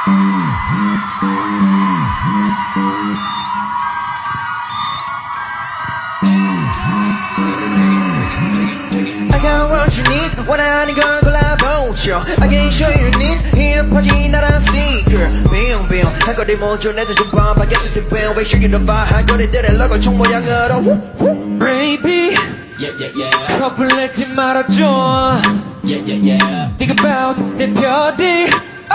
I got what you need 원하는 걸 골라보죠 I can show you need 힙하지 나란 스니커 빙빙 한 거리 모조 내도 좀 봐 바뀌었을 때 빙 왜 show you the vibe 한 거리들의 로고 총 모양으로 Baby 커플 내지 말아줘 Think about 내 별이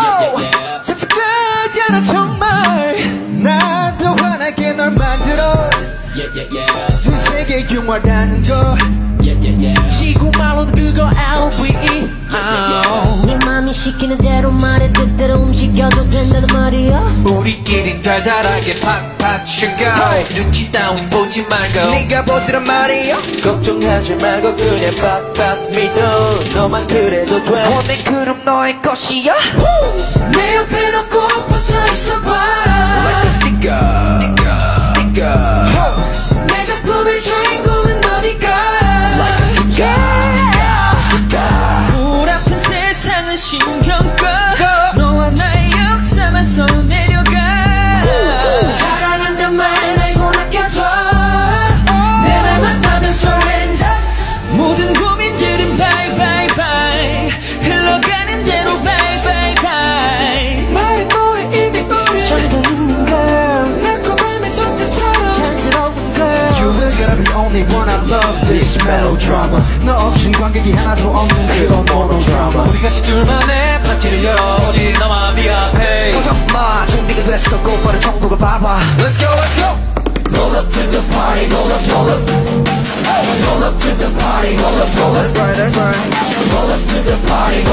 착각하지 않아 정말 나도 환하게 널 만들어 두 세계 융화라는 거 지구말로는 그거 LVE 네 맘이 시키는 대로 말해 뜻대로 움직여도 된다는 말이야 우리끼린 달달하게 팍팍 슈가 눈치 따윈 보지 말고 네가 보스란 말이야 걱정하지 말고 그냥 팍팍 믿어 너만 그래도 돼 원해 그럼 너의 것이야 내 옆에 너 꼭 붙어있어봐 Like a sticker 내 작품의 주인공은 너니까 Like a sticker 물 아픈 세상은 신경 꺼 너와 나의 역사만 손내려가 사랑한단 말 말고 아껴줘 내 말 만나면서 hands up 모든 고민들은 bye bye bye 흘러가는 대로 bye bye bye 말해 뭐해 이미 우리 정도 있는 girl 달콤함의 정체처럼 촌스러운 girl You will gotta be only one I love this melodrama 너 없인 관객이 하나도 없는 그런 monodrama 우리 같이 둘만의 파티를 열어 어디 너만 네 앞에 걱정 마 준비가 됐어 곧바로 정보가 봐봐 Let's go let's go Roll up to the party roll up roll up Roll up to the party roll up roll up That's right that's right Roll up to the party